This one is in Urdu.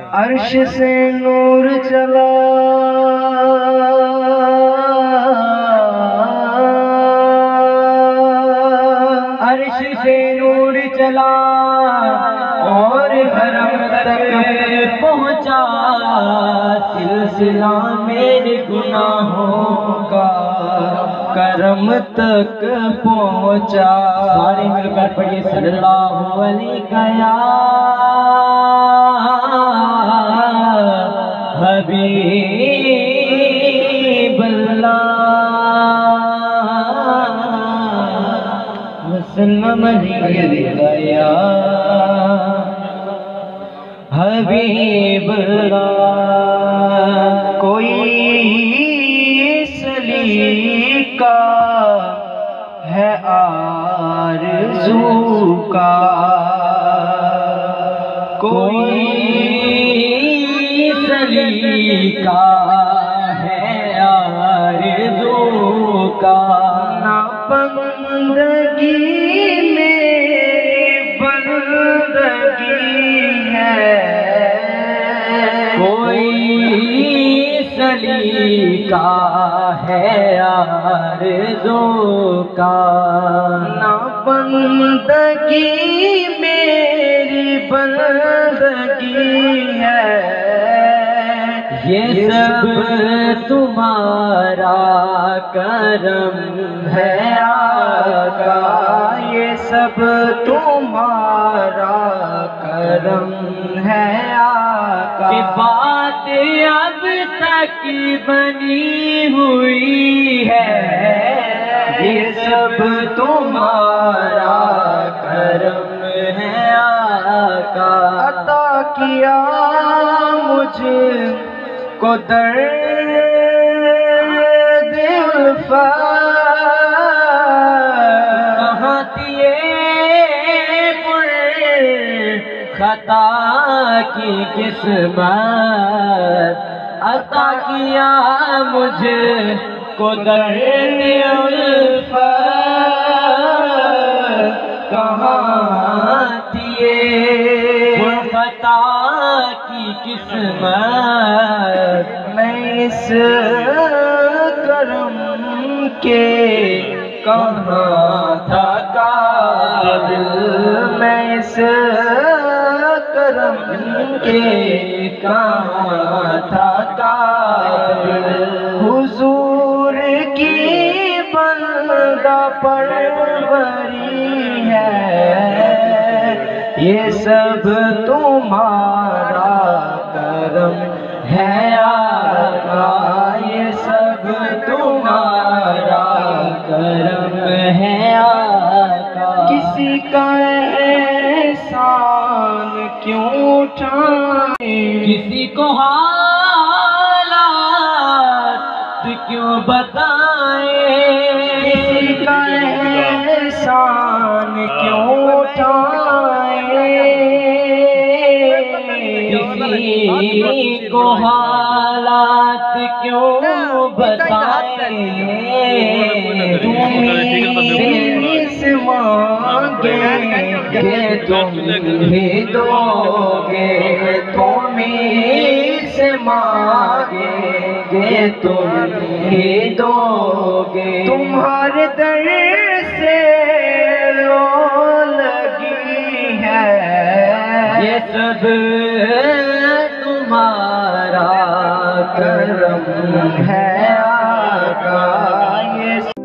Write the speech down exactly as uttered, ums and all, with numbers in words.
عرش سے نور چلا عرش سے نور چلا اور حرم تک پہنچا سلسلہ میرے گناہوں کا کرم تک پہنچا. سارے مل کر پڑھیے صلی اللہ علیہ یا حبیب اللہ وسلم علیہ یا حبیب اللہ. کوئی سلیقہ ہے آرزو کا کوئی سلیقہ ہے آرزو کا نا بندگی میری بندگی ہے کوئی سلیقہ ہے آرزو کا نا بندگی میری بندگی ہے یہ سب تمہارا کرم ہے آقا یہ سب تمہارا کرم ہے آقا کہ بات اب تک بنی ہوئی ہے یہ سب تمہارا کرم ہے آقا. عطا کیا مجھ کو درد الفت کہاں دیے پر خطا کی قسمت عطا کیا مجھ کو درد الفت کہاں دیے خطا کی قسمت میں اس کرم کے کہاں تھا قابل میں اس کرم کے کہاں تھا قابل حضور کی بندہ پروری ہے یہ سب تمہارا کرم ہے آقا یہ سب تمہارا کرم ہے آقا. کسی کا احسان کیوں اٹھائیں کسی کو حالات کیوں بتائیں کسی کا احسان کیوں اٹھائیں کسی کو حالات کیوں بتائیں تمہیں سے مانگیں گے تم ہی دو گے تمہیں سے مانگیں گے تم ہی دو گے تمہارے در سے رو لگی ہے یہ سب تمہارا کرم ہے آقا.